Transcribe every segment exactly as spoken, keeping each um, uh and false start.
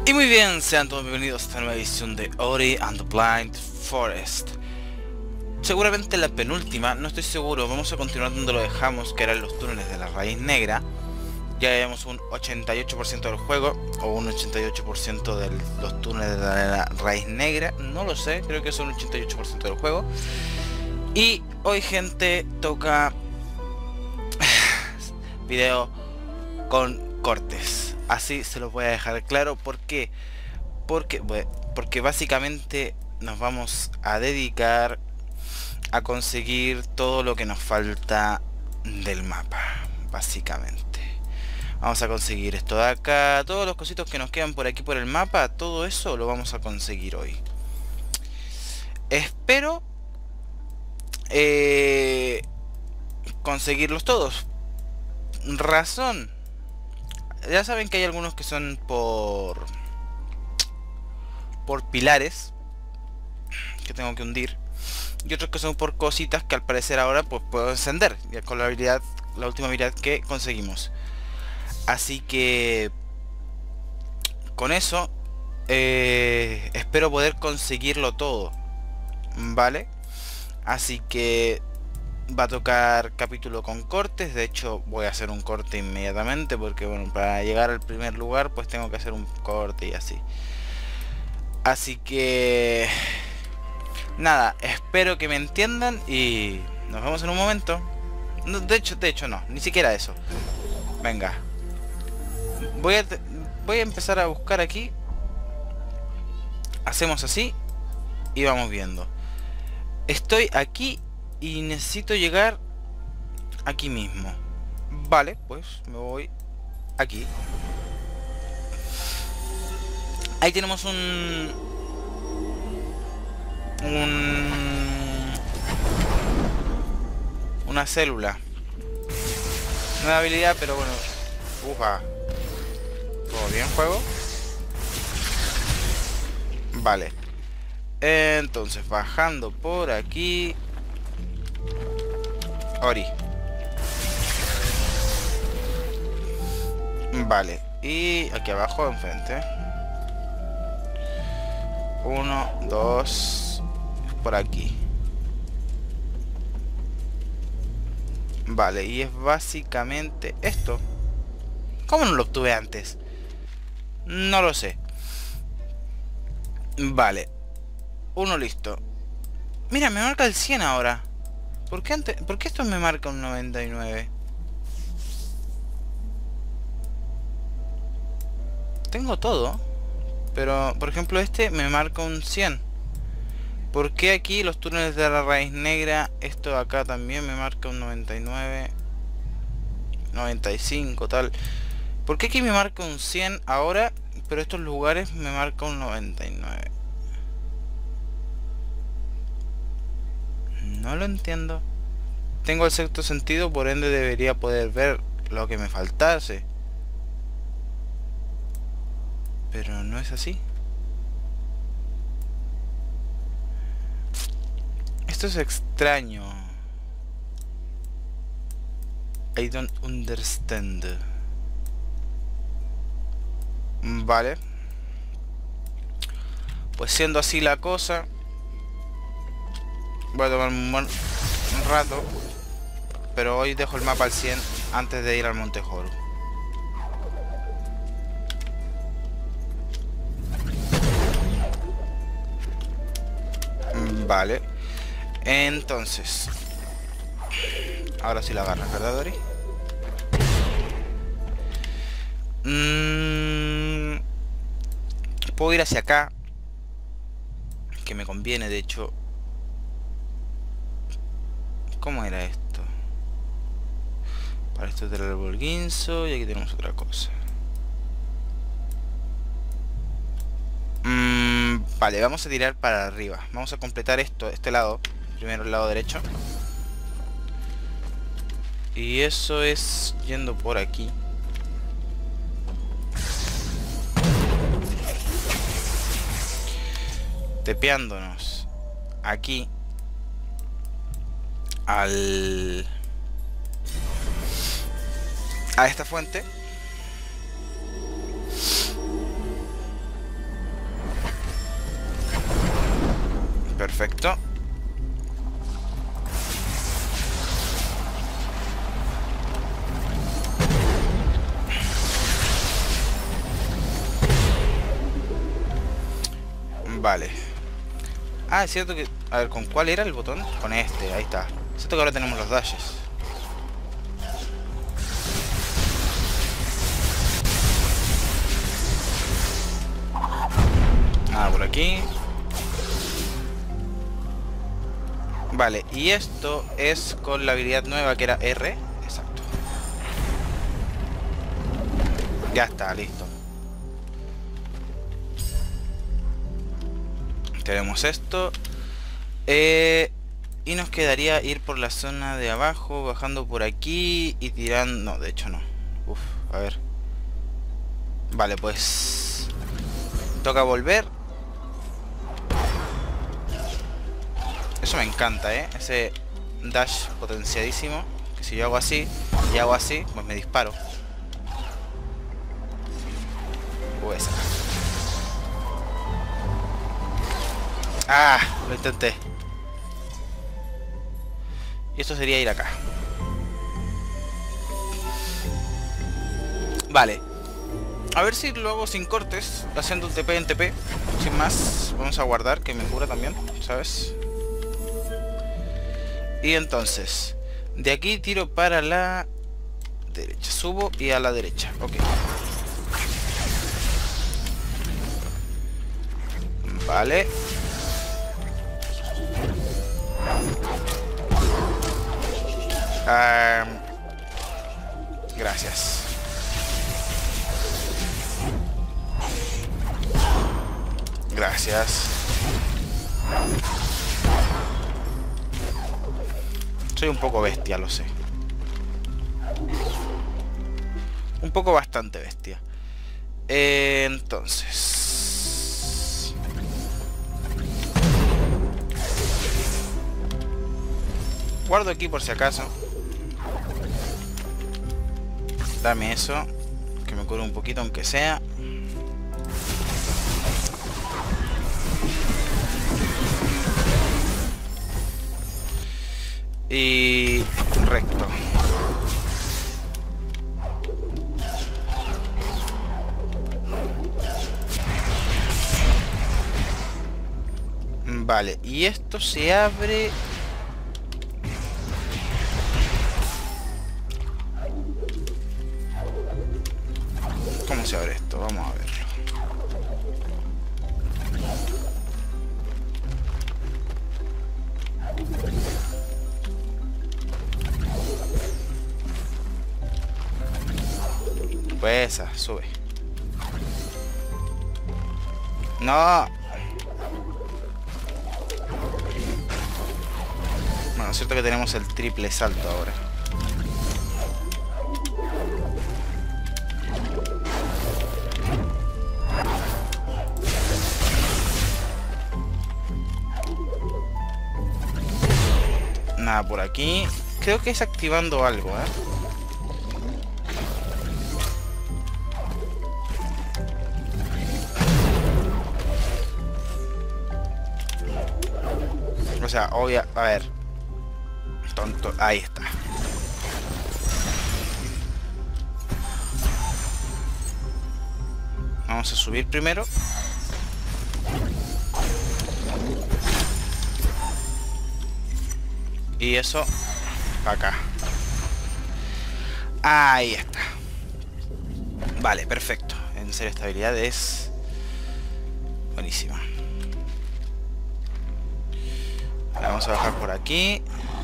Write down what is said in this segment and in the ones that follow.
Y muy bien, sean todos bienvenidos a esta nueva edición de Ori and the Blind Forest. Seguramente la penúltima, no estoy seguro, vamos a continuar donde lo dejamos, que eran los túneles de la raíz negra. Ya llevamos un ochenta y ocho por ciento del juego, o un ochenta y ocho por ciento de los túneles de la raíz negra, no lo sé, creo que es un ochenta y ocho por ciento del juego. Y hoy, gente, toca video con cortes. Así se los voy a dejar claro. ¿Por qué? Porque, bueno, porque básicamente nos vamos a dedicar a conseguir todo lo que nos falta del mapa. Básicamente vamos a conseguir esto de acá, todos los cositos que nos quedan por aquí por el mapa. Todo eso lo vamos a conseguir hoy. Espero eh, conseguirlos todos. Razón, ya saben que hay algunos que son por por pilares que tengo que hundir, y otros que son por cositas que al parecer ahora pues puedo encender, ya con la habilidad, la última habilidad que conseguimos. Así que con eso eh, espero poder conseguirlo todo, ¿vale? Así que va a tocar capítulo con cortes. De hecho voy a hacer un corte inmediatamente, porque bueno, para llegar al primer lugar pues tengo que hacer un corte y así. Así que nada, espero que me entiendan y nos vemos en un momento. No, de hecho, de hecho no, ni siquiera eso. Venga, voy a, voy a empezar a buscar aquí. Hacemos así y vamos viendo. Estoy aquí y necesito llegar aquí mismo. Vale, pues me voy aquí. Ahí tenemos un... un... una célula. Nueva habilidad, pero bueno. Ufa. ¿Todo bien, juego? Vale. Entonces, bajando por aquí. Ori. Vale. Y aquí abajo, enfrente. Uno, dos. Por aquí. Vale, y es básicamente esto. ¿Cómo no lo obtuve antes? No lo sé. Vale. Uno listo. Mira, me marca el cien ahora. ¿Por qué, antes, ¿Por qué esto me marca un noventa y nueve? Tengo todo. Pero, por ejemplo, este me marca un cien. ¿Por qué aquí los túneles de la raíz negra, esto de acá también me marca un noventa y nueve, noventa y cinco, tal? ¿Por qué aquí me marca un cien ahora, pero estos lugares me marca un noventa y nueve? No lo entiendo. Tengo el sexto sentido, por ende debería poder ver lo que me faltase. Pero no es así. Esto es extraño. I don't understand. Vale. Pues siendo así la cosa, voy a tomar un, buen, un rato. Pero hoy dejo el mapa al cien antes de ir al Monte Horu. Vale. Entonces, ahora sí la agarras, ¿verdad, Ori? Mm, puedo ir hacia acá, que me conviene, de hecho. ¿Cómo era esto? Para esto es del árbol guinzo, y aquí tenemos otra cosa. Mm, vale, vamos a tirar para arriba. Vamos a completar esto, este lado. Primero el lado derecho. Y eso es yendo por aquí. Tepeándonos aquí al... a esta fuente. Perfecto. Vale. Ah, es cierto que... A ver, ¿con cuál era el botón? Con este, ahí está. Es cierto que ahora tenemos los dashes. Nada por aquí. Vale, y esto es con la habilidad nueva que era R. Exacto. Ya está, listo. Tenemos esto. Eh, y nos quedaría ir por la zona de abajo, bajando por aquí y tirando... No, de hecho no. Uf, a ver. Vale, pues... Toca volver. Eso me encanta, ¿eh? Ese dash potenciadísimo. Que si yo hago así y hago así, pues me disparo. O esa. Ah, lo intenté. Y esto sería ir acá. Vale. A ver si lo hago sin cortes, haciendo un T P en T P. Sin más, vamos a guardar, que me cura también, ¿sabes? Y entonces, de aquí tiro para la derecha. Subo y a la derecha. Ok. Vale. Um, gracias. Gracias. Soy un poco bestia, lo sé. Un poco bastante bestia. Eh, entonces... Guardo aquí por si acaso. Dame eso. Que me cure un poquito aunque sea. Y... recto. Vale, y esto se abre... ¿Cómo se abre esto? Vamos a verlo. Pues esa, sube. No. Bueno, es cierto que tenemos el triple salto ahora. Nada por aquí. Creo que es activando algo, ¿eh? O sea, obvia... A ver. Tonto. Ahí está. Vamos a subir primero. Y eso para acá. Ahí está. Vale, perfecto. En serio, esta habilidad es buenísima. Vamos a bajar por aquí.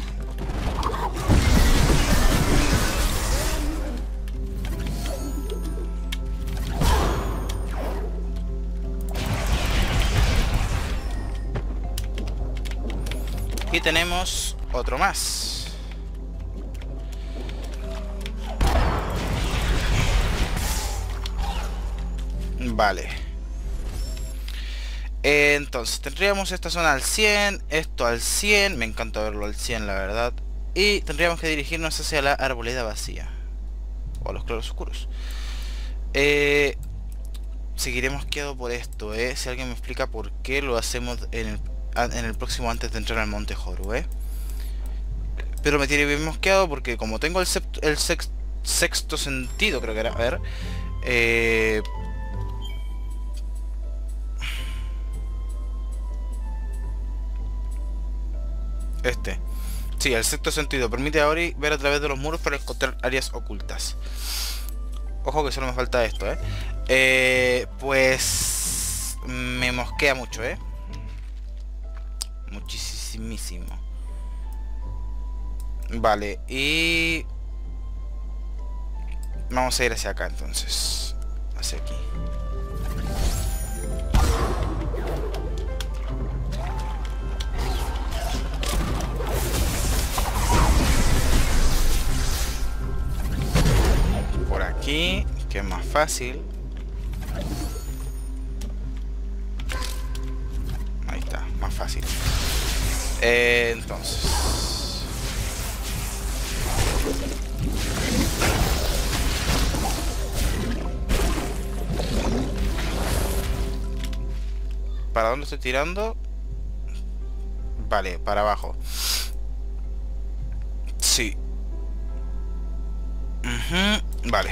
Y tenemos otro más. Vale. Entonces, tendríamos esta zona al cien, esto al cien, me encanta verlo al cien, la verdad. Y tendríamos que dirigirnos hacia la arboleda vacía. O a los claroscuros. Eh, seguiremos quedado por esto, ¿eh? Si alguien me explica por qué lo hacemos en el, en el próximo antes de entrar al Monte Horu, ¿eh? Pero me tiene bien mosqueado porque como tengo el, sept el sex sexto sentido, creo que era, a ver... Eh... Este. Sí, el sexto sentido permite a Ori ver a través de los muros para encontrar áreas ocultas. Ojo que solo me falta esto, ¿eh? Eh... Pues... Me mosquea mucho, ¿eh? Muchísimo. Vale, y... Vamos a ir hacia acá entonces. Hacia aquí. Por aquí, que es más fácil. Ahí está, más fácil. Eh, entonces... ¿Para dónde estoy tirando? Vale, para abajo. Sí. Uh-huh. Vale.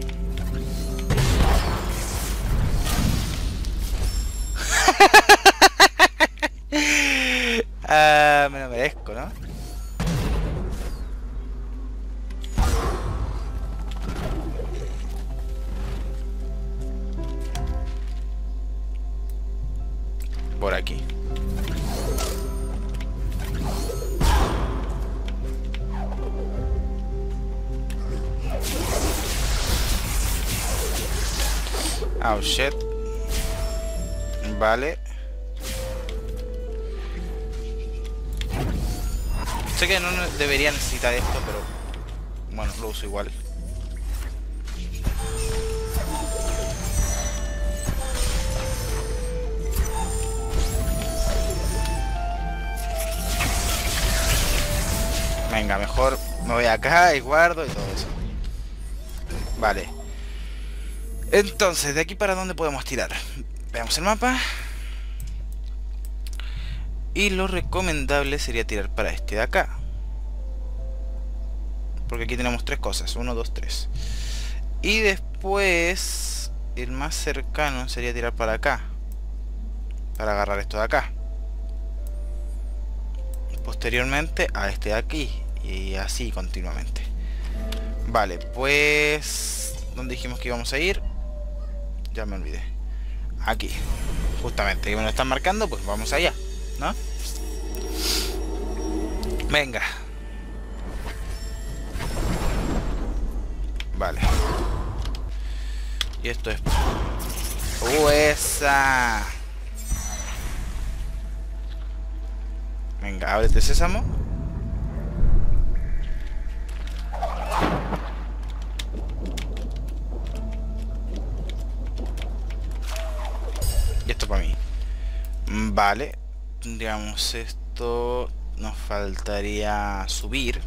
Ah, me lo merezco, ¿no? Por aquí. Oh shit. Vale. Sé que no debería necesitar esto, pero bueno, lo uso igual. Venga, mejor me voy acá y guardo y todo eso. Vale. Entonces, ¿de aquí para dónde podemos tirar? Veamos el mapa. Y lo recomendable sería tirar para este de acá. Porque aquí tenemos tres cosas. Uno, dos, tres. Y después, el más cercano sería tirar para acá. Para agarrar esto de acá. Posteriormente a este de aquí. Y así continuamente. Vale, pues... ¿Dónde dijimos que íbamos a ir? Ya me olvidé. Aquí. Justamente, que me lo están marcando, pues vamos allá, ¿no? Venga. Vale. Y esto es... ¡Uh, esa! Venga, ábrete sésamo. Y esto para mí. Vale. Digamos, esto... Nos faltaría subir.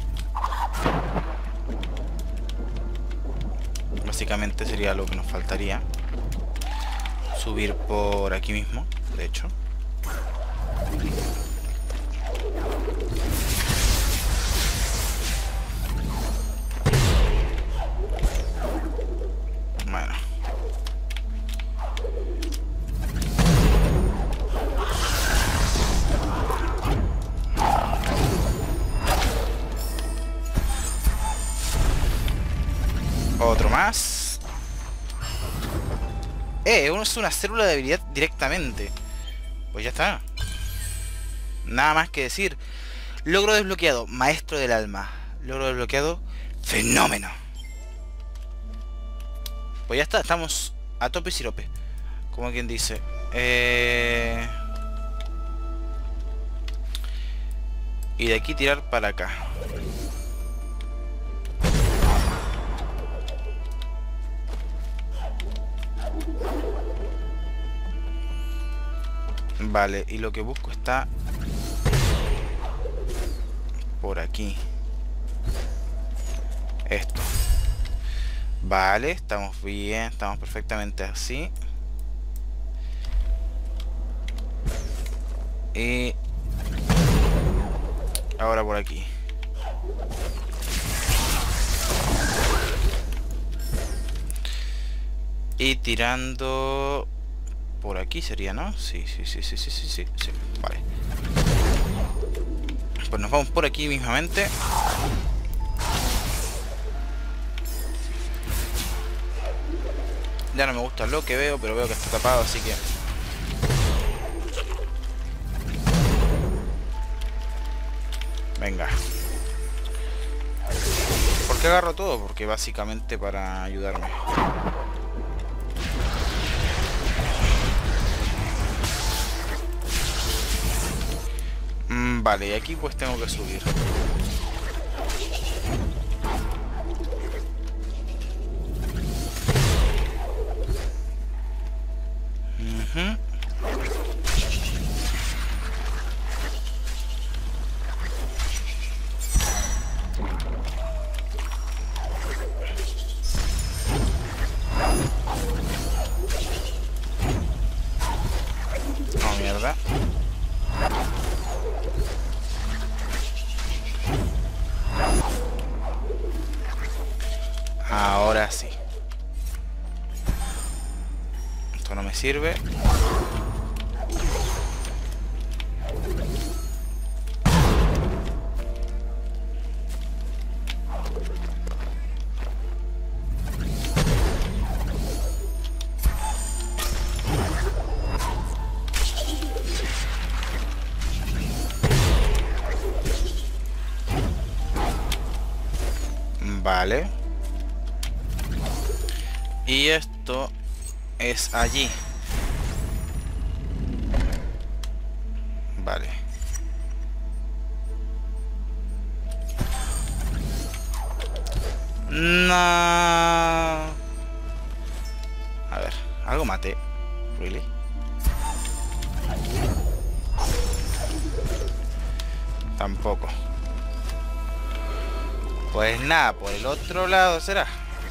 Básicamente sería lo que nos faltaría. Subir por aquí mismo, de hecho. Bueno. Otro más. Eh, uno es una célula de habilidad directamente. Pues ya está. Nada más que decir. Logro desbloqueado, maestro del alma. Logro desbloqueado, fenómeno. Pues ya está, estamos a tope y sirope. Como quien dice. Eh... Y de aquí tirar para acá. Vale, y lo que busco está por aquí. Esto. Vale, estamos bien, estamos perfectamente así. Y ahora por aquí. Y tirando por aquí sería, ¿no? Sí, sí, sí, sí, sí, sí, sí, sí. Vale. Pues nos vamos por aquí mismamente. Ya no me gusta lo que veo, pero veo que está tapado, así que... Venga. ¿Por qué agarro todo? Porque básicamente para ayudarme. Mm, vale, y aquí pues tengo que subir. Uh-huh. Oh, mierda. Ahora sí. Esto no me sirve. Vale. Y esto es allí. Vale. No. A ver, algo maté. Really. Tampoco. Pues nada, por el otro lado será.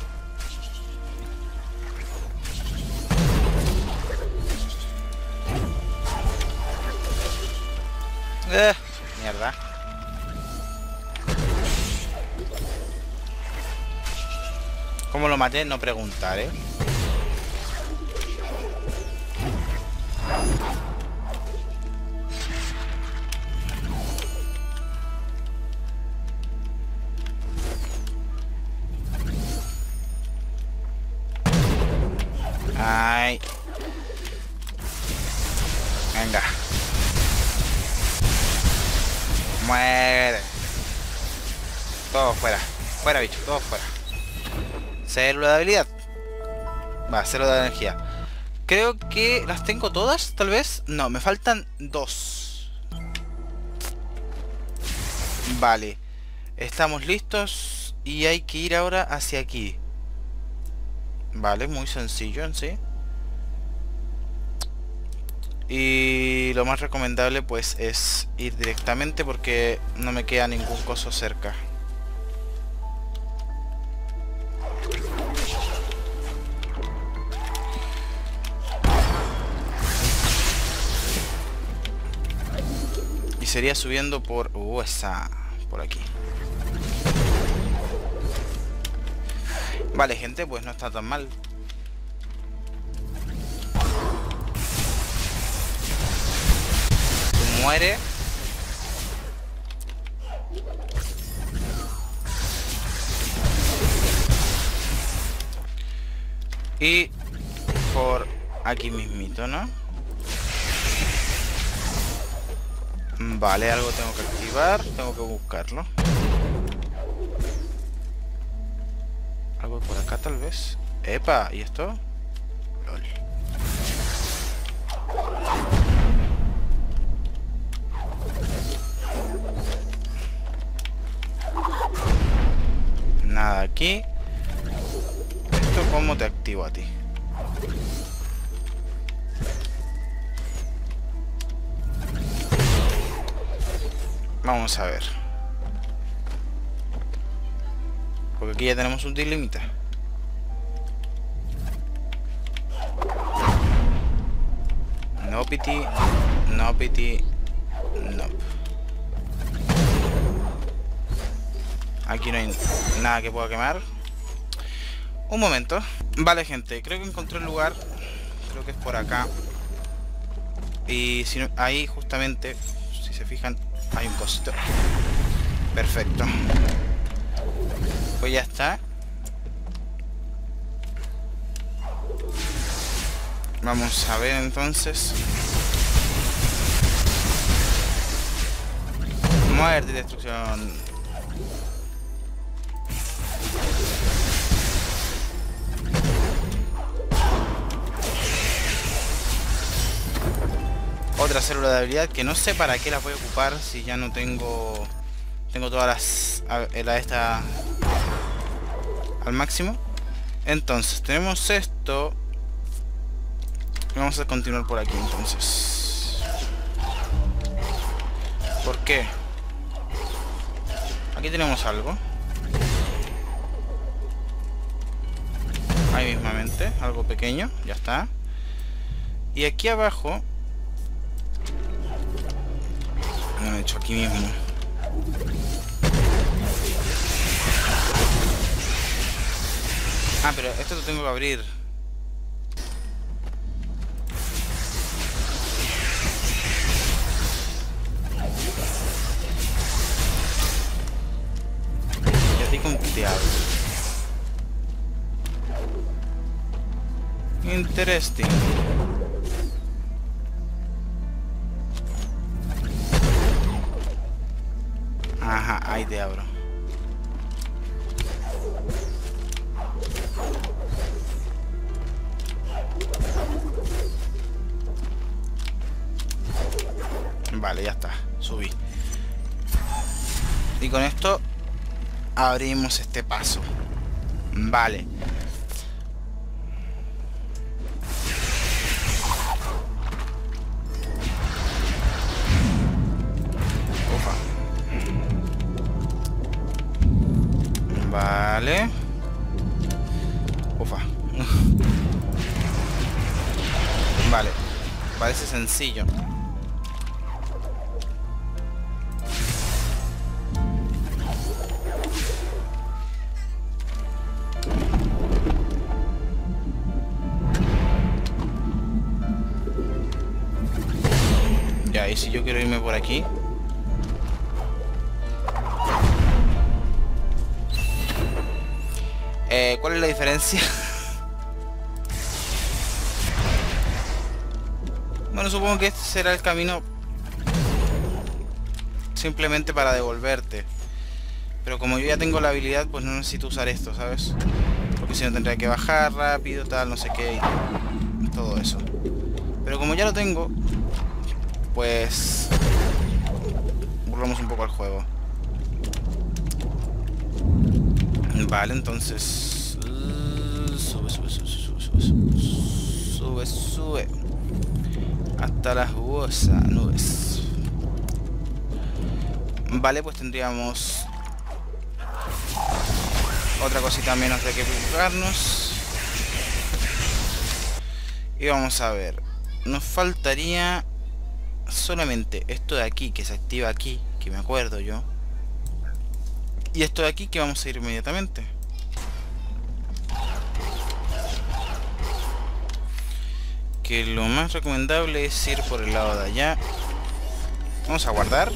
Eh, mierda. ¿Cómo lo maté? No preguntaré. Ay. Venga. Muere. Todo fuera. Fuera, bicho. Todo fuera. Célula de habilidad. Va, célula de energía. Creo que las tengo todas, tal vez. No, me faltan dos. Vale. Estamos listos. Y hay que ir ahora hacia aquí. Vale, muy sencillo en sí. Y lo más recomendable pues es ir directamente porque no me queda ningún coso cerca. Y sería subiendo por... Uh, esa... por aquí. Vale, gente, pues no está tan mal. Muere. Y por aquí mismito, ¿no? Vale, algo tengo que activar. Tengo que buscarlo. Algo por acá tal vez. Epa, ¿y esto? Lol. Nada aquí. ¿Esto cómo te activo a ti? Vamos a ver. Porque aquí ya tenemos un límite. No piti. No piti. No. Aquí no hay nada que pueda quemar. Un momento. Vale, gente, creo que encontré el lugar. Creo que es por acá. Y si no, ahí justamente, si se fijan, hay un cosito. Perfecto. Pues ya está. Vamos a ver entonces. Muerte y destrucción. Otra célula de habilidad que no sé para qué la voy a ocupar si ya no tengo... Tengo todas las... La esta... al máximo. Entonces, tenemos esto. Vamos a continuar por aquí entonces. ¿Por qué? Aquí tenemos algo. Ahí mismamente, algo pequeño, ya está. Y aquí abajo... Lo he hecho aquí mismo. Ah, pero esto lo tengo que abrir. ¿Y a ti con qué te hablo? Interesting. Ajá, ahí te abro. Vale, ya está. Subí. Y con esto abrimos este paso. Vale. Opa. Vale. Ufa. Vale. Parece sencillo. Ya, y si yo quiero irme por aquí. Eh, ¿cuál es la diferencia? Bueno, supongo que este será el camino simplemente para devolverte. Pero como yo ya tengo la habilidad, pues no necesito usar esto, ¿sabes? Porque si no tendría que bajar rápido, tal, no sé qué, y todo eso. Pero como ya lo tengo, pues burlamos un poco al juego. Vale, entonces uh, sube, sube, sube, sube, sube, sube, sube, sube hasta las jugosas nubes. Vale, pues tendríamos otra cosita menos de que preocuparnos. Y vamos a ver, nos faltaría solamente esto de aquí que se activa aquí, que me acuerdo yo. Y esto de aquí que vamos a ir inmediatamente. Que lo más recomendable es ir por el lado de allá. Vamos a guardar.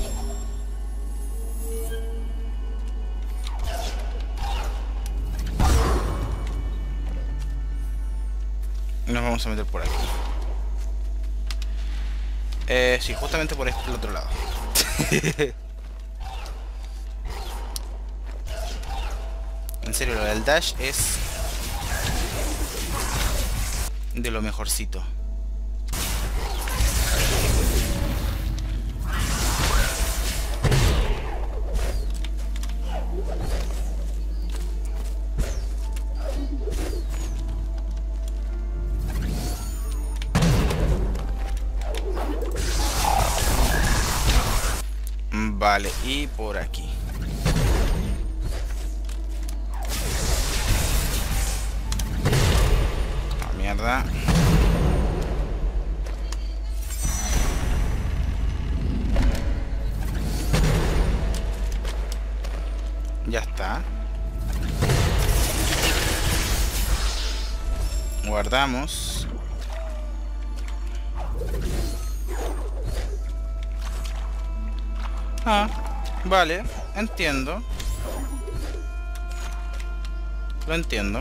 Y nos vamos a meter por aquí. Eh, sí, justamente por este otro lado. En serio, lo del dash es de lo mejorcito. Vale, y por aquí. Ah, mierda. guardamos. Ah, vale, entiendo. Lo entiendo.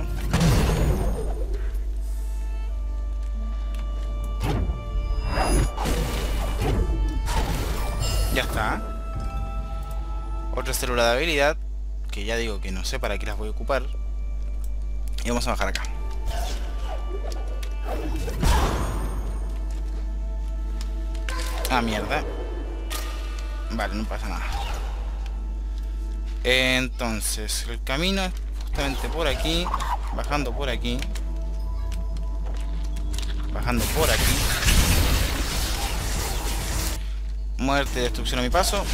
Ya está. Otra célula de habilidad, que ya digo que no sé para qué las voy a ocupar. Y vamos a bajar acá. Ah, mierda. Vale, no pasa nada. Entonces, el camino es justamente por aquí. Bajando por aquí. Bajando por aquí. Muerte y destrucción a mi paso.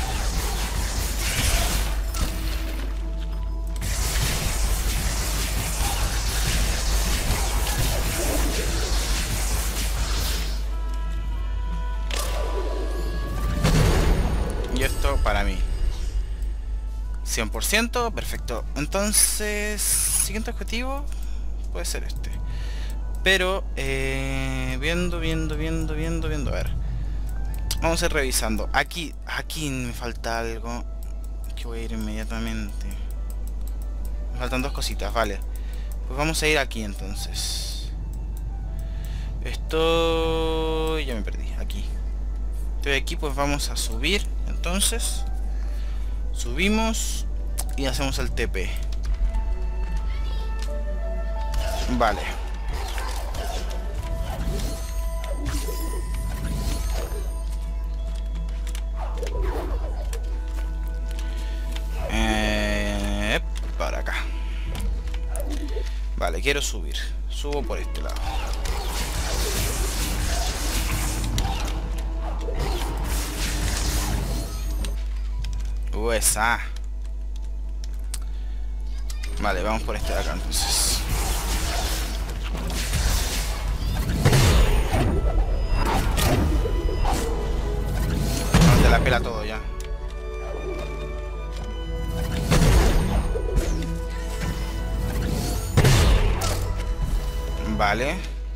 Y esto para mí. cien por ciento, perfecto. Entonces, siguiente objetivo puede ser este. Pero, eh, viendo, viendo, viendo, viendo, viendo, a ver. Vamos a ir revisando. Aquí, aquí me falta algo que voy a ir inmediatamente. Me faltan dos cositas, vale. Pues vamos a ir aquí entonces. Esto... ya me perdí, aquí. Estoy aquí, pues vamos a subir. Entonces, subimos y hacemos el T P. Vale. Eh, para acá. Vale, quiero subir. Subo por este lado. U S A. Vale, vamos por este de acá entonces. No te la pela todo ya. Vale.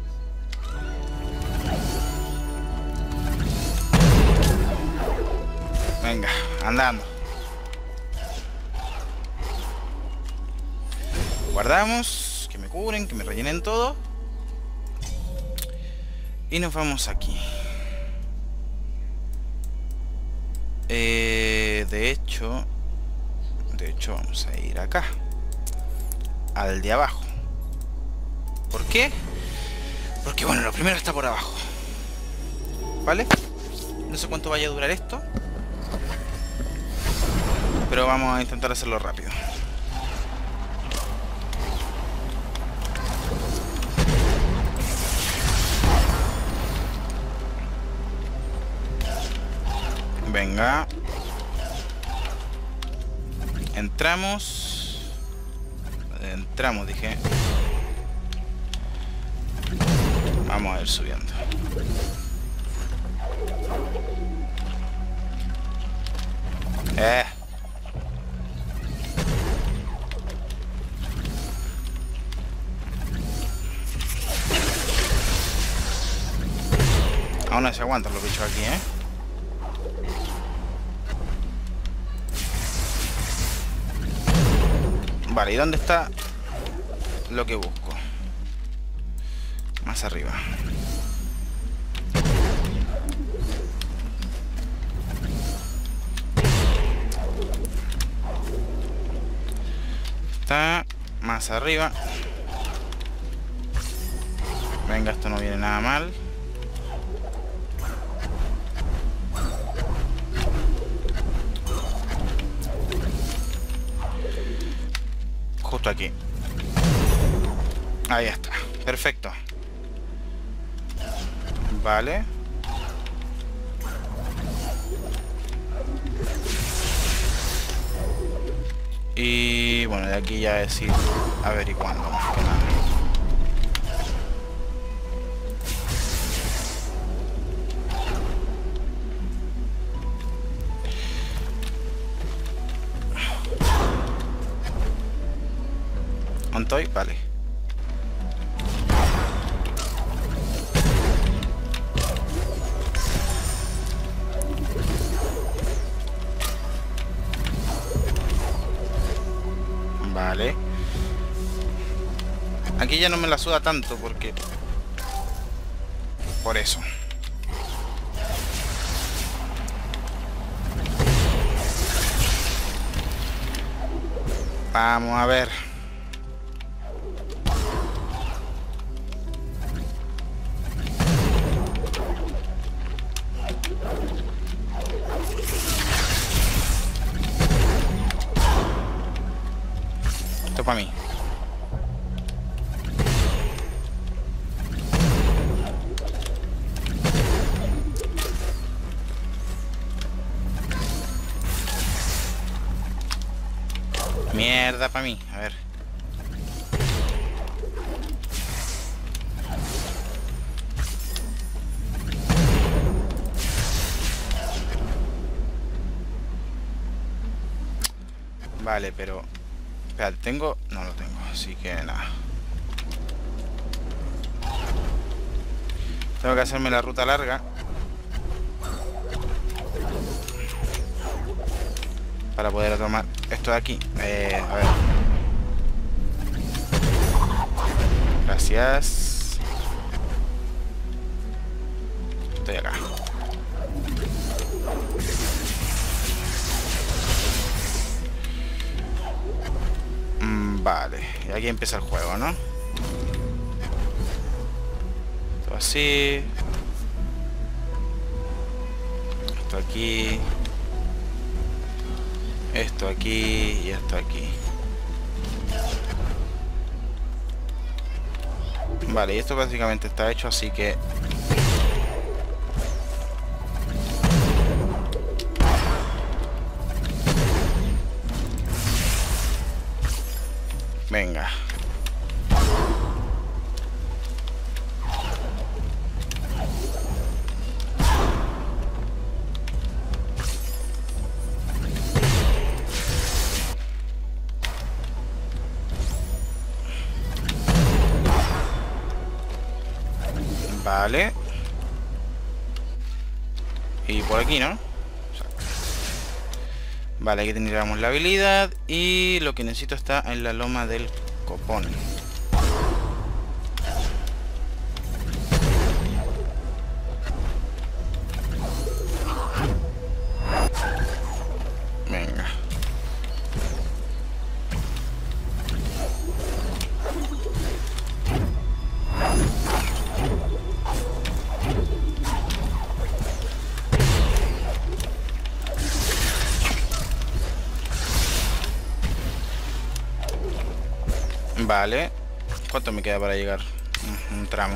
Venga, andando. Guardamos, que me cubren, que me rellenen todo. Y nos vamos aquí. Eh, de hecho, de hecho vamos a ir acá. Al de abajo. ¿Por qué? Porque bueno, lo primero está por abajo. ¿Vale? No sé cuánto vaya a durar esto, pero vamos a intentar hacerlo rápido. Venga. Entramos. Entramos, dije. Vamos a ir subiendo. Eh. Aún no se aguantan los bichos aquí, ¿eh? Vale, ¿y dónde está lo que busco? Más arriba. Está más arriba. Venga, esto no viene nada mal. Justo aquí. Ahí está. Perfecto. Vale. Y bueno, de aquí ya es ir averiguando más que nada. ¿Dónde estoy? Vale. ya no me la suda tanto porque... Por eso. Vamos a ver. Esto para mí. Mierda para mí, a ver. Vale, pero... Espera, ¿tengo? No lo tengo, así que nada. Tengo que hacerme la ruta larga para poder tomar esto de aquí. Eh, a ver. Gracias. Estoy acá. Mm, vale. Y aquí empieza el juego, ¿no? Esto así. Esto aquí. Esto aquí y esto aquí. Vale, y esto básicamente está hecho, así que... Venga. Vale. Y por aquí, ¿no? Vale, aquí tendríamos la habilidad. Y lo que necesito está en la loma del copón. Venga. Vale. ¿Cuánto me queda para llegar? Un, un tramo.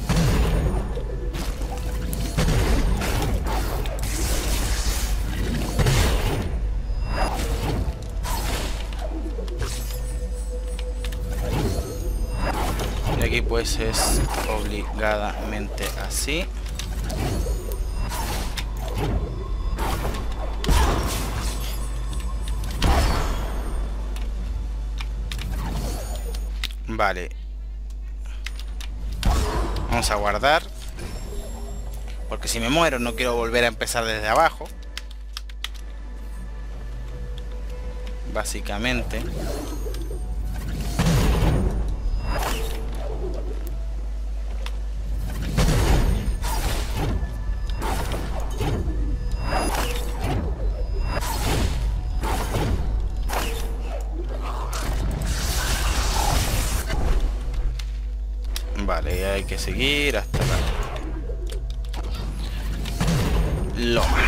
Y aquí pues es obligadamente así. Vale. Vamos a guardar. Porque si me muero no quiero volver a empezar desde abajo. Básicamente. Vale, y hay que seguir hasta la loma.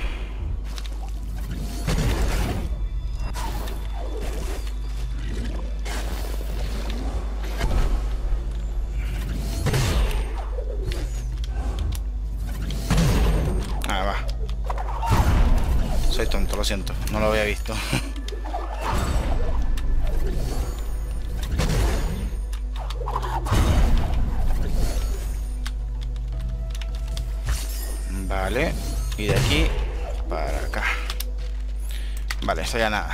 Ah, va. Soy tonto, lo siento, no lo había visto. Vale, y de aquí para acá. Vale, eso ya nada.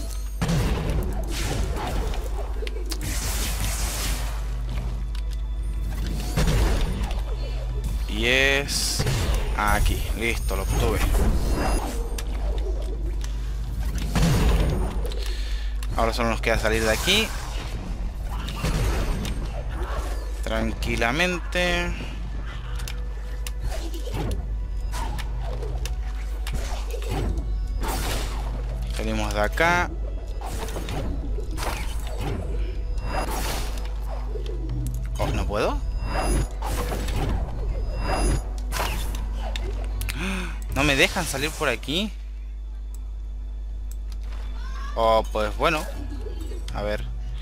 Y es aquí, listo, lo obtuve. Ahora solo nos queda salir de aquí. tranquilamente. Salimos de acá. Oh, ¿no puedo? ¿No me dejan salir por aquí? Oh, pues bueno. A ver.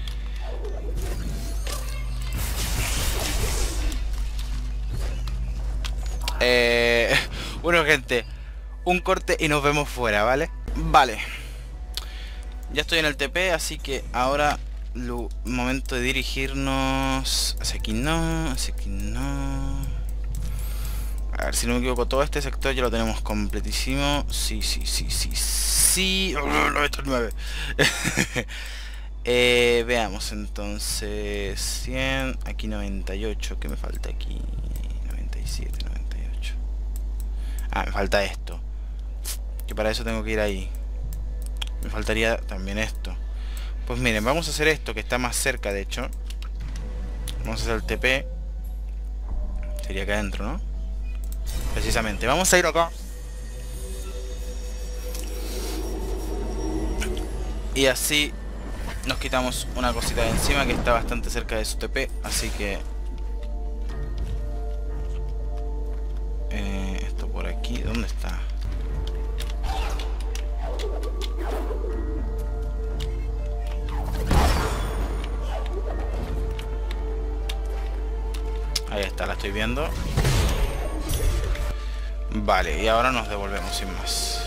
Eh... Bueno, gente. Un corte y nos vemos fuera, ¿vale? Vale. Ya estoy en el T P, así que ahora... Lo, momento de dirigirnos... Hacia aquí no, hacia aquí no... A ver, si no me equivoco, todo este sector ya lo tenemos completísimo. Sí, sí, sí, sí, sí... Oh, noventa y nueve. eh, veamos entonces... cien... Aquí noventa y ocho, ¿qué me falta aquí? noventa y siete, noventa y ocho... Ah, me falta esto. Que para eso tengo que ir ahí. Me faltaría también esto. Pues miren, vamos a hacer esto, que está más cerca, de hecho. Vamos a hacer el T P. Sería acá adentro, ¿no? Precisamente. Vamos a ir acá. Y así nos quitamos una cosita de encima que está bastante cerca de su T P. Así que... Eh, esto por aquí. ¿Dónde está? Ahí está, la estoy viendo. Vale, y ahora nos devolvemos sin más.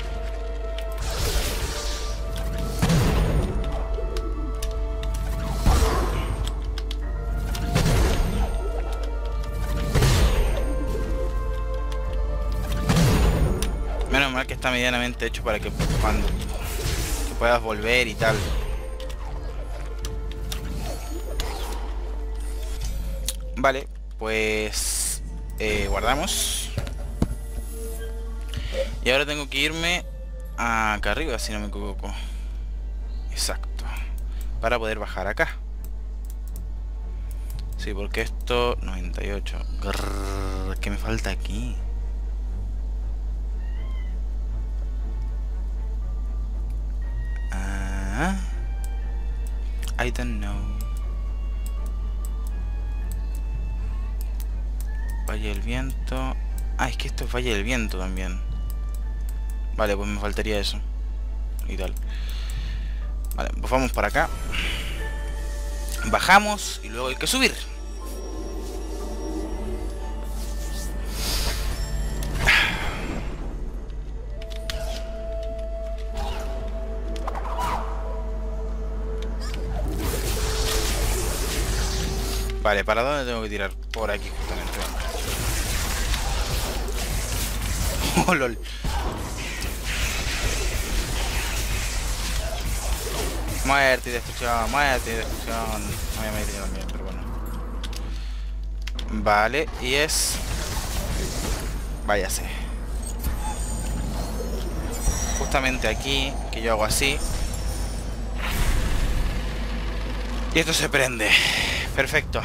Menos mal que está medianamente hecho para que cuando que puedas volver y tal. Vale, pues eh, guardamos. Y ahora tengo que irme acá arriba, si no me equivoco. Exacto. Para poder bajar acá. Sí, porque esto... noventa y ocho. Grrr, ¿qué me falta aquí? Ah, I don't know. Valle del Viento. Ah, es que esto es Valle del Viento también. Vale, pues me faltaría eso. Y tal. Vale, pues vamos para acá. Bajamos y luego hay que subir. Vale, ¿para dónde tengo que tirar? Por aquí justamente. Oh, lol. Muerte y destrucción, muerte y destrucción. No me metí también, pero bueno. Vale, y es... Váyase. Justamente aquí, que yo hago así. Y esto se prende. Perfecto.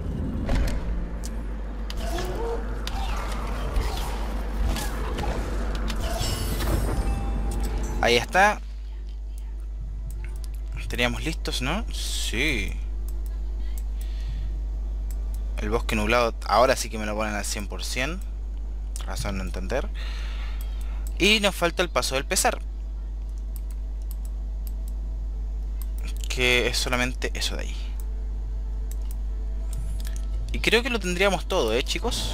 Ahí está. Teníamos listos, ¿no? Sí. El bosque nublado. Ahora sí que me lo ponen al cien por cien. Razón no entender. Y nos falta el paso del pesar. Que es solamente eso de ahí. Y creo que lo tendríamos todo, ¿eh, chicos?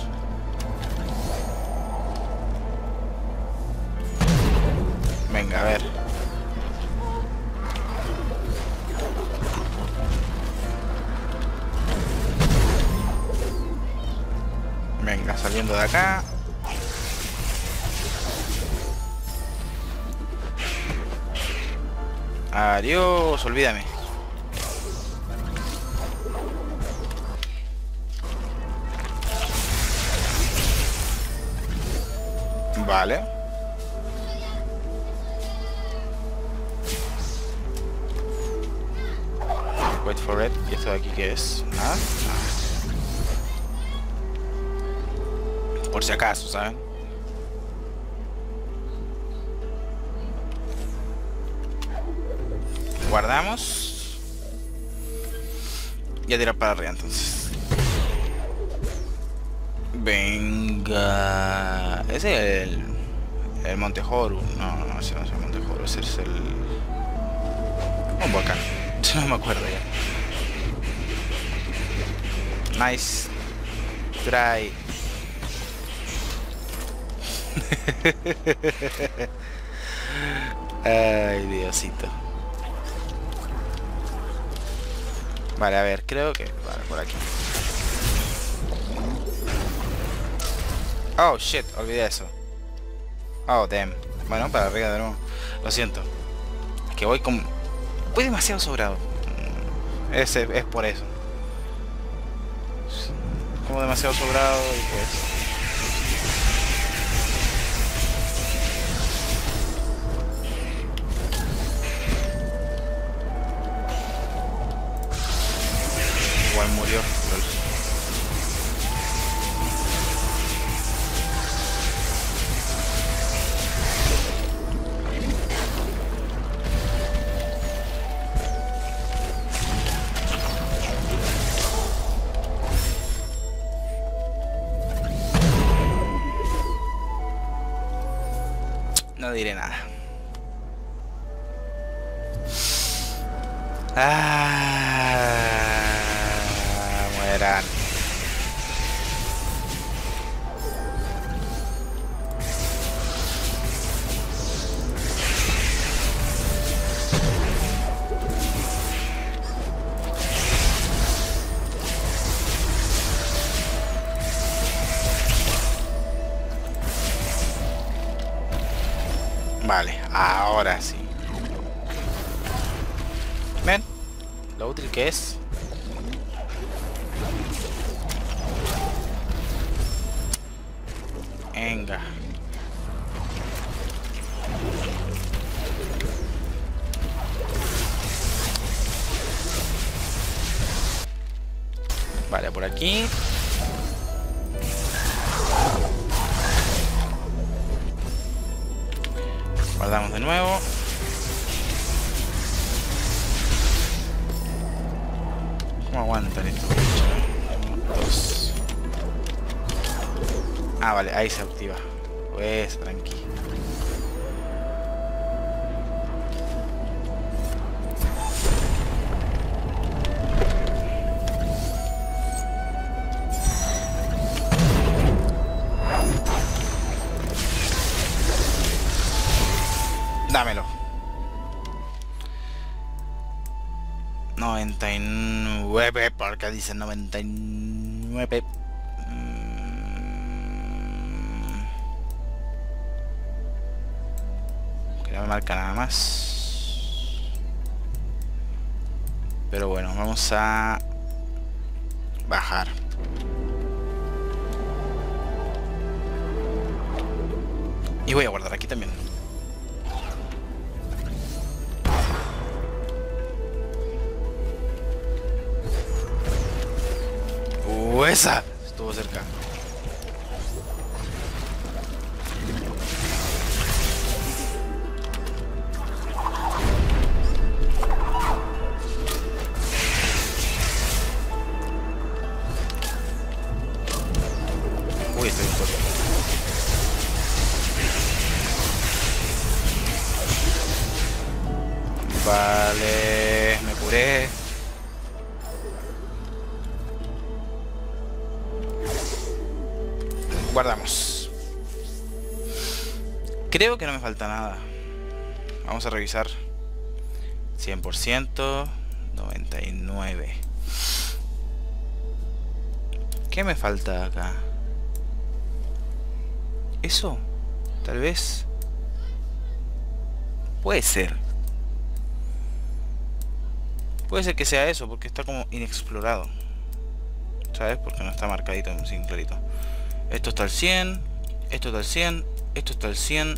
Venga, a ver. Venga, saliendo de acá. Adiós, olvídame. Vale. Wait for it. ¿Y esto de aquí qué es? Nada. Nada. Por si acaso, ¿saben? Guardamos. Y a tirar para arriba entonces. Venga. Ese es el... El Monte Horu. No, no, ese no es el Monte Horu. Ese es el... Un volcán. No me acuerdo ya. Nice try. Ay, Diosito. Vale, a ver, creo que... Vale, por aquí. Oh, shit, olvidé eso. Oh, damn. Bueno, para arriba de nuevo. Lo siento. Es que voy con... Voy demasiado sobrado. Ese es por eso. Como demasiado sobrado y pues... Igual murió. No diré nada. Ah, mueran. Vale, ahora sí. ¿Ven? Lo útil que es. Venga. Vale, por aquí. Guardamos de nuevo. ¿Cómo aguantan estos bichos? Dos. Ah, vale, ahí se activa. Pues, tranqui. Dámelo. noventa y nueve, porque dice noventa y nueve. Mm. Que no me marca nada más. Pero bueno, vamos a bajar. Y voy a guardar aquí también. Uh, esa estuvo cerca. Uy, estoy un poco. Vale, me curé. Guardamos. Creo que no me falta nada. Vamos a revisar. cien por ciento. noventa y nueve. ¿Qué me falta acá? ¿Eso? Tal vez. Puede ser. Puede ser que sea eso, porque está como inexplorado. ¿Sabes? Porque no está marcadito sin clarito. Esto está al cien. Esto está al cien. Esto está al cien.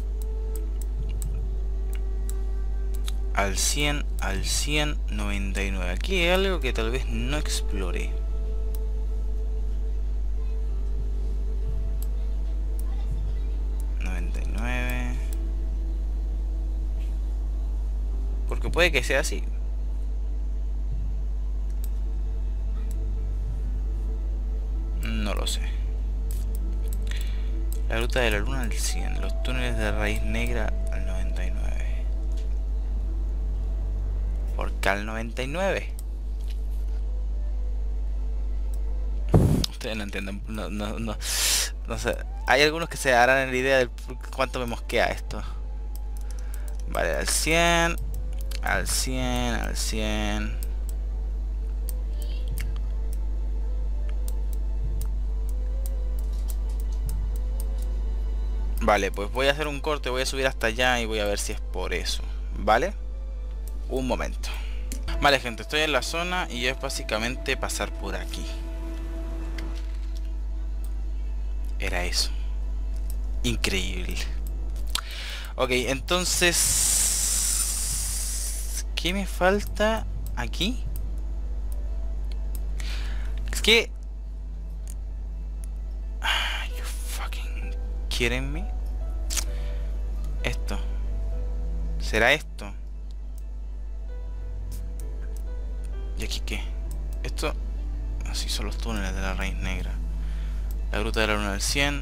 Al cien, al cien, noventa y nueve. Aquí hay algo que tal vez no exploré. Porque puede que sea así. No lo sé. La ruta de la luna al cien. Los túneles de raíz negra al noventa y nueve. ¿Por qué al noventa y nueve? Ustedes no entienden. No, no, no, no sé. Hay algunos que se darán en la idea de cuánto me mosquea esto. Vale, al cien. Al cien, al cien. Vale, pues voy a hacer un corte, voy a subir hasta allá y voy a ver si es por eso. ¿Vale? Un momento. Vale, gente, estoy en la zona y es básicamente pasar por aquí. Era eso. Increíble. Ok, entonces... ¿qué me falta aquí? Es que... You fucking kidding me? Esto. ¿Será esto? ¿Y aquí qué? Esto... así son los túneles de la raíz negra. La gruta de la luna del cien.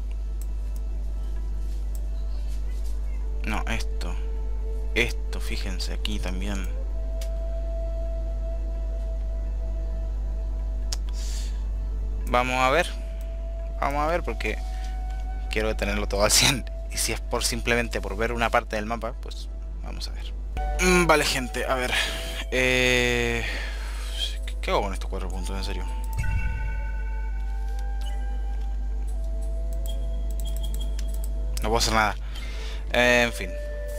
No, esto. Esto, fíjense aquí también. Vamos a ver. Vamos a ver porque quiero tenerlo todo al cien. Y si es por simplemente por ver una parte del mapa, pues vamos a ver. Mm, vale, gente, a ver. Eh... ¿Qué hago con estos cuatro puntos, en serio? No puedo hacer nada. Eh, en fin.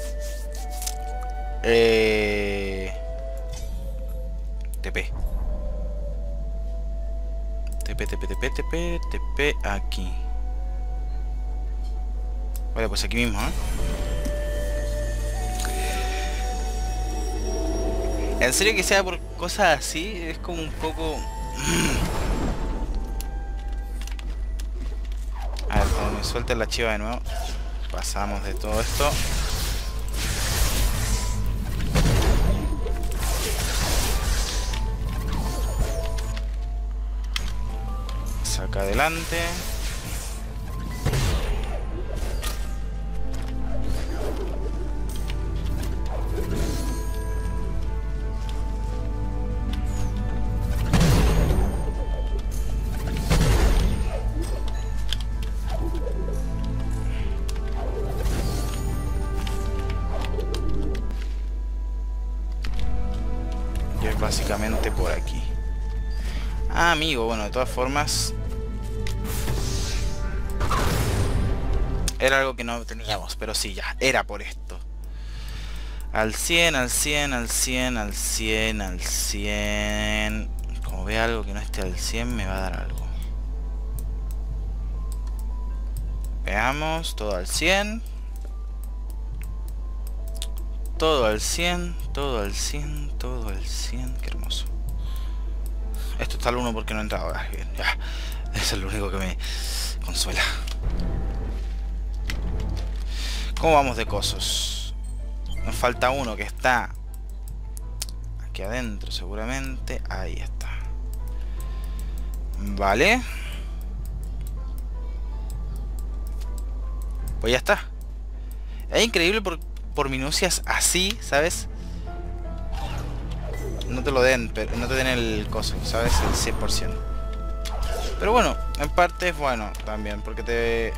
Eh... T P. T P, T P, T P, T P, T P aquí. Vale, pues aquí mismo, ¿eh? En serio que sea por cosas así, es como un poco... A ver, cuando me suelten la chiva de nuevo, pasamos de todo esto. Saca adelante. Y es básicamente por aquí. Ah, amigo, bueno, de todas formas... era algo que no teníamos, pero sí, ya, era por esto. Al cien, al cien, al cien, al cien, al cien. Como vea algo que no esté al cien, me va a dar algo. Veamos, todo al cien. Todo al cien, todo al cien, todo al cien. Qué hermoso. Esto está al uno porque no he entrado. Ah, bien, ya. Eso es lo único que me consuela. ¿Cómo vamos de cosos? Nos falta uno que está aquí adentro seguramente. Ahí está. Vale. Pues ya está. Es increíble por, por minucias así, ¿sabes? No te lo den, pero no te den el coso, ¿sabes? El cien por ciento. Pero bueno, en parte es bueno también, porque te...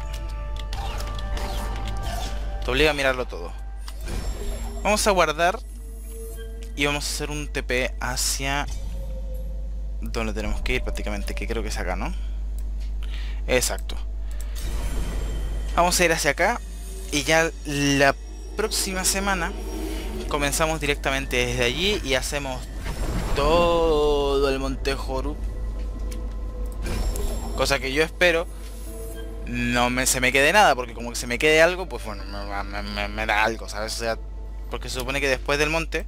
te obliga a mirarlo todo. Vamos a guardar y vamos a hacer un T P hacia donde tenemos que ir prácticamente, que creo que es acá, ¿no? Exacto. Vamos a ir hacia acá y ya la próxima semana comenzamos directamente desde allí y hacemos todo el Monte Joru. Cosa que yo espero no me, se me quede nada, porque como que se me quede algo, pues bueno, me, me, me da algo, ¿sabes? O sea, porque se supone que después del monte,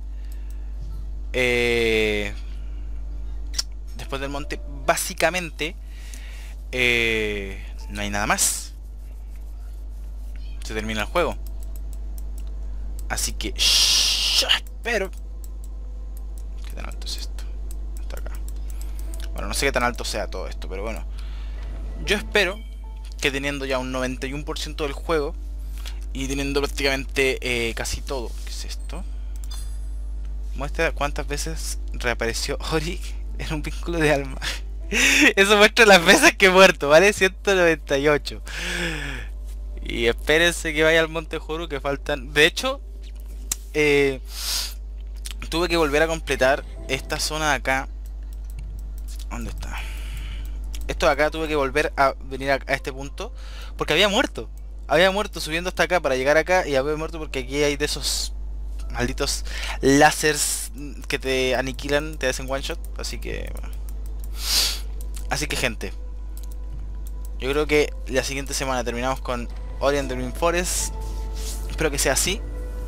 eh, después del monte, básicamente, eh, no hay nada más. Se termina el juego. Así que... ¡shh! Pero... ¿qué tan alto es esto? Hasta acá. Bueno, no sé qué tan alto sea todo esto, pero bueno. Yo espero que teniendo ya un noventa y uno por ciento del juego y teniendo prácticamente eh, casi todo. ¿Qué es esto? Muestra cuántas veces reapareció Ori en un vínculo de alma. Eso muestra las veces que he muerto, ¿vale? ciento noventa y ocho. Y espérense que vaya al Monte Joru, que faltan... De hecho, eh, tuve que volver a completar esta zona de acá. ¿Dónde está? Esto de acá tuve que volver a venir a, a este punto porque había muerto. Había muerto subiendo hasta acá para llegar acá y había muerto porque aquí hay de esos malditos láseres que te aniquilan, te hacen one shot. Así que... bueno. Así que gente, yo creo que la siguiente semana terminamos con Ori and the Blind Forest. Espero que sea así.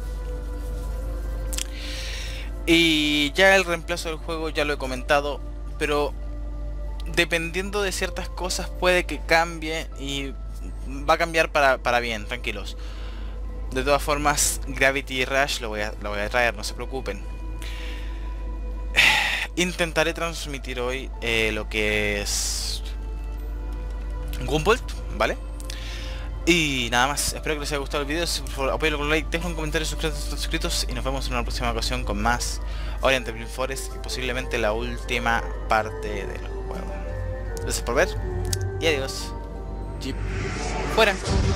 Y ya el reemplazo del juego ya lo he comentado, pero dependiendo de ciertas cosas puede que cambie y va a cambiar para, para bien, tranquilos. De todas formas, Gravity Rush lo voy a, lo voy a traer, no se preocupen. Intentaré transmitir hoy eh, lo que es Gunvolt, ¿vale? Y nada más, espero que les haya gustado el video. Si por favor apoyen con un like, dejen un comentario, suscríbanse, suscritos y nos vemos en una próxima ocasión con más Ori and the Blind Forest y posiblemente la última parte del juego. Gracias por ver y adiós. Jeep fuera.